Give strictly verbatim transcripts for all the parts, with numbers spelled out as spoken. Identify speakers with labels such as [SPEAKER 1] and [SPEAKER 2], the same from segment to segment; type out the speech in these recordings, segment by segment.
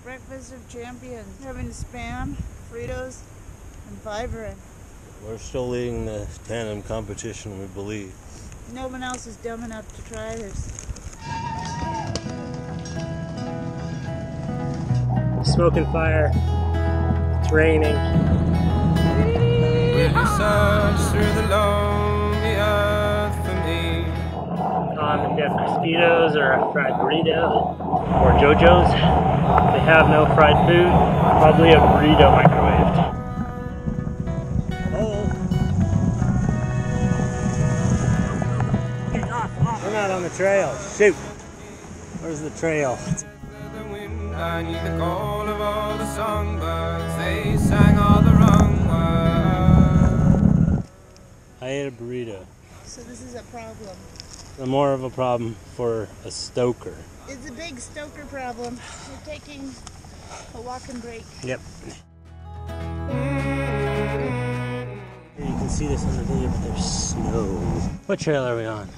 [SPEAKER 1] breakfast of champions. We're having Spam, Fritos, and Vibrant.
[SPEAKER 2] We're still leading the tandem competition, we believe.
[SPEAKER 1] No one else is dumb enough to try this.
[SPEAKER 3] Smoke and fire. It's raining.
[SPEAKER 4] Will you search through the lonely earth for me?
[SPEAKER 3] Um, if you have mosquitoes or a fried burrito or JoJo's, if they have no fried food, probably a burrito microwaved. Oh. We're not on the trail. Shoot. Where's the trail?
[SPEAKER 4] I need the call of all the songbirds. They sang all the wrong words.
[SPEAKER 2] I ate a burrito.
[SPEAKER 1] So this is a problem.
[SPEAKER 2] The more of a problem for a stoker.
[SPEAKER 1] It's a big stoker problem. We're taking a walking break.
[SPEAKER 2] Yep. You can see this on the video, but there's snow. What trail are we on?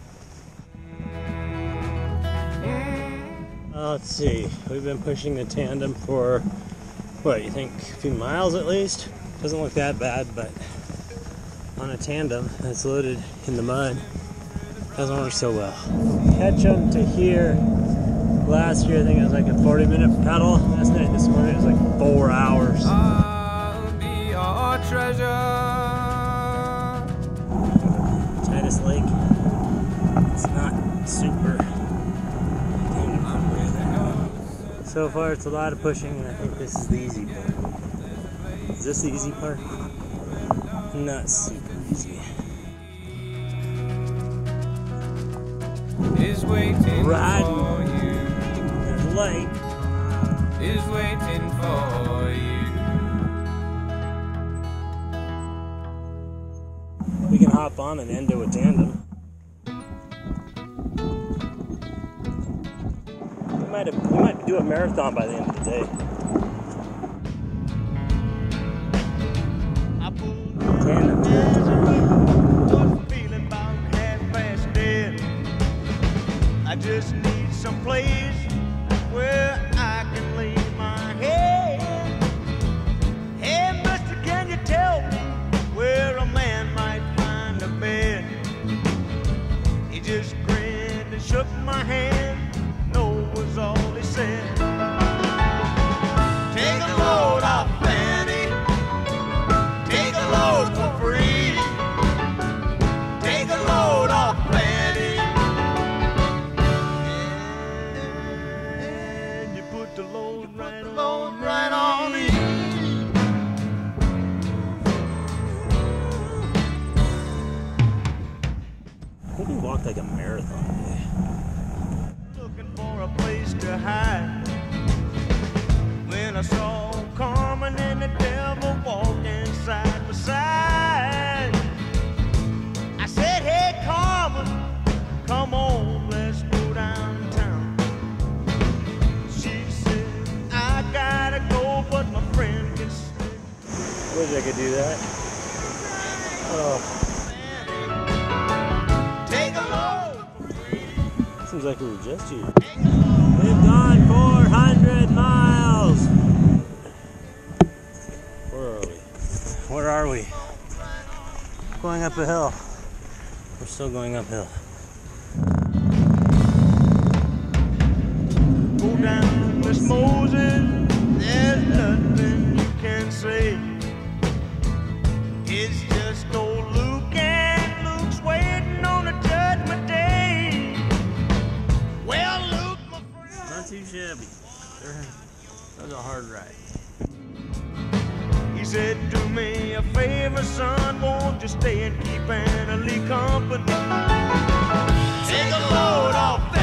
[SPEAKER 2] Uh, let's see. We've been pushing the tandem for, what, you think a few miles at least? Doesn't look that bad, but on a tandem that's loaded in the mud, doesn't work so well. Ketchum to here. Last year I think it was like a forty minute pedal. Last night, this morning it was like four hours.
[SPEAKER 4] I'll be your treasure.
[SPEAKER 2] Titus Lake. It's not super. So far it's a lot of pushing, and I think this is the easy part. Is this the easy part? Not super easy.
[SPEAKER 4] Is waiting
[SPEAKER 2] Riding.
[SPEAKER 4] for you.
[SPEAKER 2] There's a light.
[SPEAKER 4] Is waiting for you.
[SPEAKER 2] We can hop on and end to a tandem. We might have, we might do a marathon by the end of the day. Tandem territory.
[SPEAKER 5] I just need some place where I can lay my head. Hey, mister, can you tell me where a man might find a bed? He just grinned and shook my hand. No was all he said. Take a load off Fanny. Take a load for free. Take a load off Fanny. The load right on, load right on me.
[SPEAKER 2] I think we walked like a marathon today.
[SPEAKER 5] Looking for a place to hide. When I saw Carmen and the devil walking side by side, I said, hey Carmen, come on, let's go downtown. But my friend can stay.
[SPEAKER 2] Wish I could do that. Oh.
[SPEAKER 5] Take a load.
[SPEAKER 2] Seems like we were just here. We've gone four hundred miles. Where are we? Where are we? Going up a hill. We're still going uphill.
[SPEAKER 5] Go down, Miss Moses. There's nothing you can say. It's just old Luke, and Luke's waiting on the judgment day. Well, Luke, my friend.
[SPEAKER 2] Not too shabby. That was a hard ride.
[SPEAKER 5] He said, do me a favor, son, won't you stay and keep Anna Lee company? Take a load off.